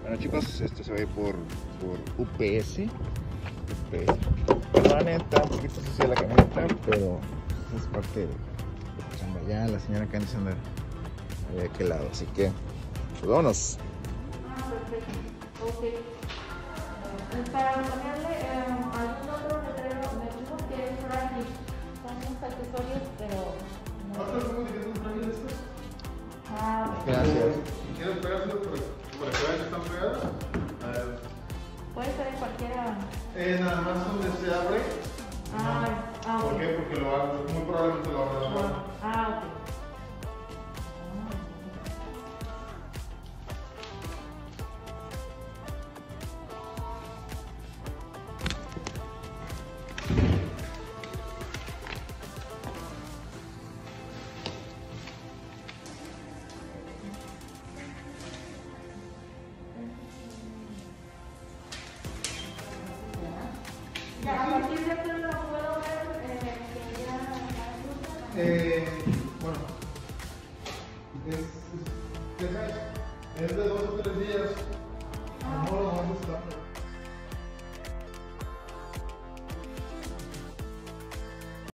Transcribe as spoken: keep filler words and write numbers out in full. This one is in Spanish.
Bueno chicos, esto se ve por, por U P S. U P S. La neta, un poquito sucia la camioneta, pero es parte de la chamba. Ya la señora Candice anda de aquel lado, así que pues vámonos. Ah, perfecto. Ok. Para ponerle eh, algún otro letrero, me dijo que es frágil. Son unos accesorios, pero no. ¿Otros cómo se quedan frágiles estos? Ah, ok. Gracias. ¿Quieres pegárselo para, para que vean que están pegados? A ver. Puede ser en cualquiera. Eh, nada más donde se abre. Ah, ah, ¿Por ok. qué? Porque lo abro, muy probablemente lo abra la mano. Ah, ok. Ya, a partir de aquí lo puedo ver eh, que ya la Eh, bueno, es, es, ¿qué es? Es de dos